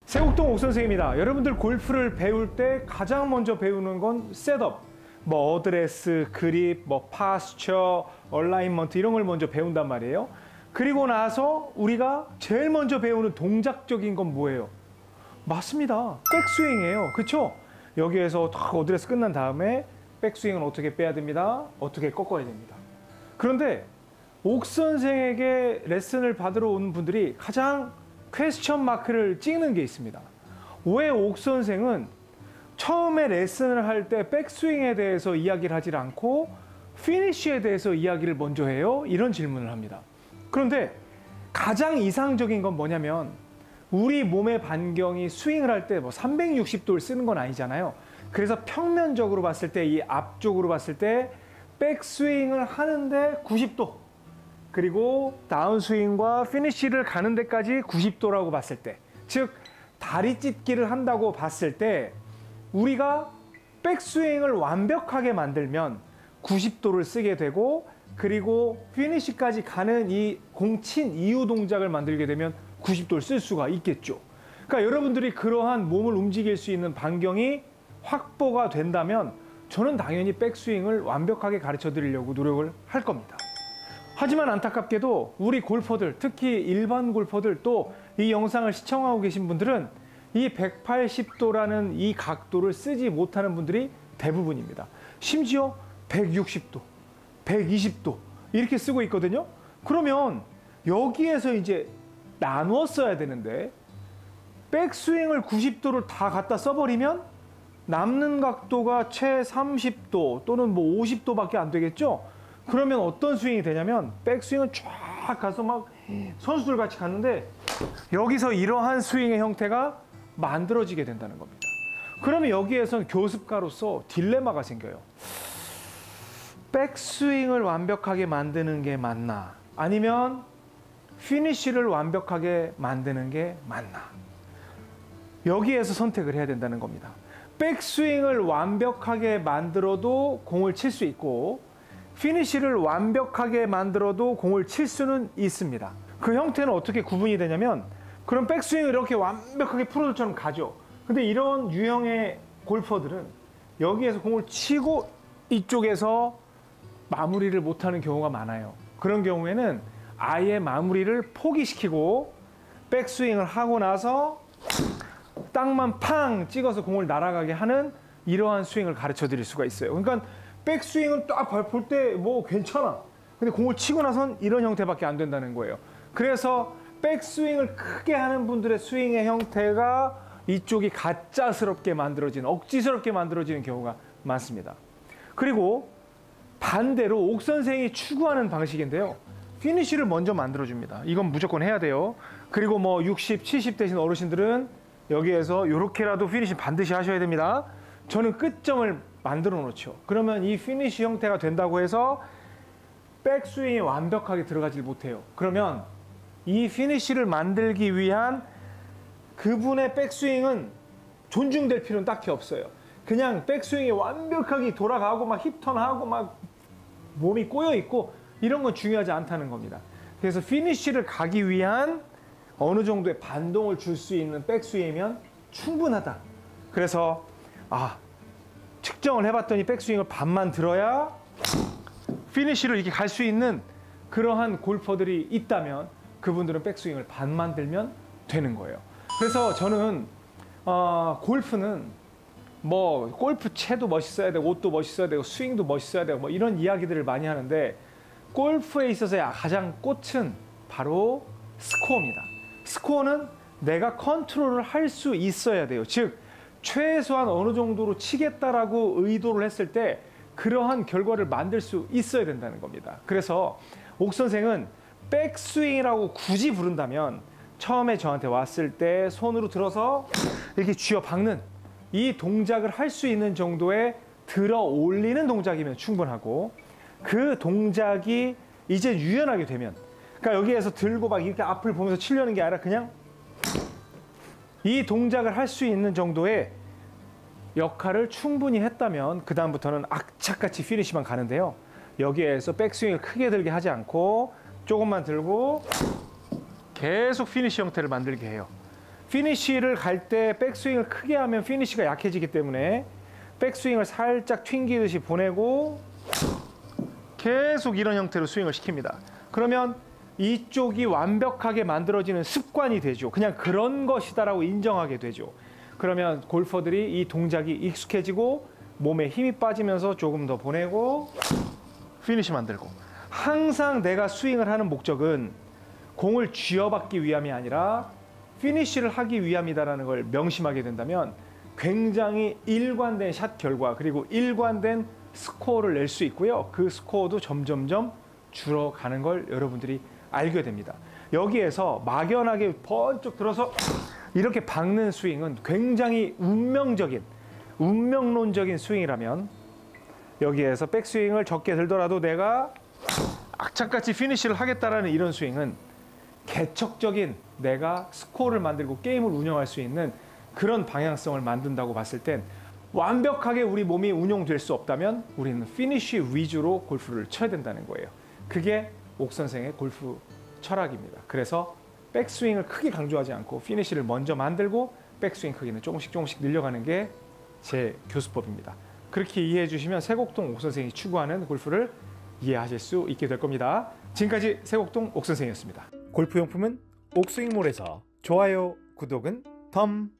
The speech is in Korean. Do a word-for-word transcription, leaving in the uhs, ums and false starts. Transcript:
세곡동 옥선생입니다. 여러분들 골프를 배울 때 가장 먼저 배우는 건 셋업, 뭐 어드레스, 그립, 뭐 파스처, 얼라인먼트 이런 걸 먼저 배운단 말이에요. 그리고 나서 우리가 제일 먼저 배우는 동작적인 건 뭐예요? 맞습니다. 백스윙이에요. 그렇죠? 여기에서 딱 어드레스 끝난 다음에 백스윙은 어떻게 빼야 됩니다. 어떻게 꺾어야 됩니다. 그런데 옥선생에게 레슨을 받으러 오는 분들이 가장 퀘스천 마크를 찍는 게 있습니다. 왜 옥선생은 처음에 레슨을 할 때 백스윙에 대해서 이야기를 하지 않고 피니쉬에 대해서 이야기를 먼저 해요? 이런 질문을 합니다. 그런데 가장 이상적인 건 뭐냐면 우리 몸의 반경이 스윙을 할 때 뭐 삼백육십 도를 쓰는 건 아니잖아요. 그래서 평면적으로 봤을 때, 이 앞쪽으로 봤을 때 백스윙을 하는데 구십 도, 그리고 다운스윙과 피니쉬를 가는 데까지 구십 도라고 봤을 때, 즉 다리 찢기를 한다고 봤을 때 우리가 백스윙을 완벽하게 만들면 구십 도를 쓰게 되고, 그리고 피니쉬까지 가는 이 공친 이후 동작을 만들게 되면 구십 도를 쓸 수가 있겠죠. 그러니까 여러분들이 그러한 몸을 움직일 수 있는 반경이 확보가 된다면 저는 당연히 백스윙을 완벽하게 가르쳐 드리려고 노력을 할 겁니다. 하지만 안타깝게도 우리 골퍼들, 특히 일반 골퍼들, 또 이 영상을 시청하고 계신 분들은 이 백팔십 도라는 이 각도를 쓰지 못하는 분들이 대부분입니다. 심지어 백육십 도, 백이십 도 이렇게 쓰고 있거든요. 그러면 여기에서 이제 나누어 써야 되는데 백스윙을 구십 도를 다 갖다 써버리면 남는 각도가 최 삼십 도 또는 뭐 오십 도밖에 안 되겠죠. 그러면 어떤 스윙이 되냐면 백스윙은 쫙 가서 막 선수들 같이 갔는데 여기서 이러한 스윙의 형태가 만들어지게 된다는 겁니다. 그러면 여기에선 교습가로서 딜레마가 생겨요. 백스윙을 완벽하게 만드는 게 맞나? 아니면 피니쉬를 완벽하게 만드는 게 맞나? 여기에서 선택을 해야 된다는 겁니다. 백스윙을 완벽하게 만들어도 공을 칠 수 있고 피니쉬를 완벽하게 만들어도 공을 칠 수는 있습니다. 그 형태는 어떻게 구분이 되냐면, 그럼 백스윙을 이렇게 완벽하게 프로들처럼 가죠. 근데 이런 유형의 골퍼들은 여기에서 공을 치고 이쪽에서 마무리를 못하는 경우가 많아요. 그런 경우에는 아예 마무리를 포기시키고 백스윙을 하고 나서 땅만 팡 찍어서 공을 날아가게 하는 이러한 스윙을 가르쳐 드릴 수가 있어요. 그러니까 백스윙은 딱 볼 때 뭐 괜찮아. 근데 공을 치고 나선 이런 형태밖에 안 된다는 거예요. 그래서 백스윙을 크게 하는 분들의 스윙의 형태가 이쪽이 가짜스럽게 만들어지는, 억지스럽게 만들어지는 경우가 많습니다. 그리고 반대로 옥선생이 추구하는 방식인데요. 피니쉬를 먼저 만들어줍니다. 이건 무조건 해야 돼요. 그리고 뭐 육십, 칠십 되신 어르신들은 여기에서 이렇게라도 피니쉬 반드시 하셔야 됩니다. 저는 끝점을 만들어 놓죠. 그러면 이 피니쉬 형태가 된다고 해서 백스윙이 완벽하게 들어가질 못해요. 그러면 이 피니쉬를 만들기 위한 그분의 백스윙은 존중될 필요는 딱히 없어요. 그냥 백스윙이 완벽하게 돌아가고 막 힙턴하고 막 몸이 꼬여 있고 이런 건 중요하지 않다는 겁니다. 그래서 피니쉬를 가기 위한 어느 정도의 반동을 줄 수 있는 백스윙이면 충분하다. 그래서 아, 측정을 해봤더니 백스윙을 반만 들어야 피니쉬를 이렇게 갈 수 있는 그러한 골퍼들이 있다면 그분들은 백스윙을 반만 들면 되는 거예요. 그래서 저는 어, 골프는 뭐 골프 채도 멋있어야 되고 옷도 멋있어야 되고 스윙도 멋있어야 되고 뭐 이런 이야기들을 많이 하는데, 골프에 있어서의 가장 꽃은 바로 스코어입니다. 스코어는 내가 컨트롤을 할 수 있어야 돼요. 즉 최소한 어느 정도로 치겠다라고 의도를 했을 때 그러한 결과를 만들 수 있어야 된다는 겁니다. 그래서 옥선생은 백스윙이라고 굳이 부른다면 처음에 저한테 왔을 때 손으로 들어서 이렇게 쥐어 박는 이 동작을 할 수 있는 정도의 들어 올리는 동작이면 충분하고, 그 동작이 이제 유연하게 되면, 그러니까 여기에서 들고 막 이렇게 앞을 보면서 치려는 게 아니라 그냥 이 동작을 할 수 있는 정도의 역할을 충분히 했다면 그 다음부터는 악착같이 피니쉬만 가는데요. 여기에서 백스윙을 크게 들게 하지 않고 조금만 들고 계속 피니쉬 형태를 만들게 해요. 피니쉬를 갈 때 백스윙을 크게 하면 피니쉬가 약해지기 때문에 백스윙을 살짝 튕기듯이 보내고 계속 이런 형태로 스윙을 시킵니다. 그러면 이쪽이 완벽하게 만들어지는 습관이 되죠. 그냥 그런 것이다라고 인정하게 되죠. 그러면 골퍼들이 이 동작이 익숙해지고 몸에 힘이 빠지면서 조금 더 보내고 피니쉬 만들고. 항상 내가 스윙을 하는 목적은 공을 쥐어받기 위함이 아니라 피니쉬를 하기 위함이다라는 걸 명심하게 된다면 굉장히 일관된 샷 결과 그리고 일관된 스코어를 낼 수 있고요. 그 스코어도 점점점 줄어가는 걸 여러분들이 알게 됩니다. 여기에서 막연하게 번쩍 들어서 이렇게 박는 스윙은 굉장히 운명적인, 운명론적인 스윙이라면 여기에서 백스윙을 적게 들더라도 내가 악착같이 피니쉬를 하겠다라는 이런 스윙은 개척적인 내가 스코어를 만들고 게임을 운영할 수 있는 그런 방향성을 만든다고 봤을 땐 완벽하게 우리 몸이 운용될 수 없다면 우리는 피니쉬 위주로 골프를 쳐야 된다는 거예요. 그게 옥 선생의 골프 철학입니다. 그래서 백스윙을 크게 강조하지 않고 피니쉬를 먼저 만들고 백스윙 크기는 조금씩 조금씩 늘려가는 게 제 교수법입니다. 그렇게 이해해 주시면 세곡동 옥 선생이 추구하는 골프를 이해하실 수 있게 될 겁니다. 지금까지 세곡동 옥 선생이었습니다. 골프용품은 옥스윙몰에서 좋아요, 구독은 덤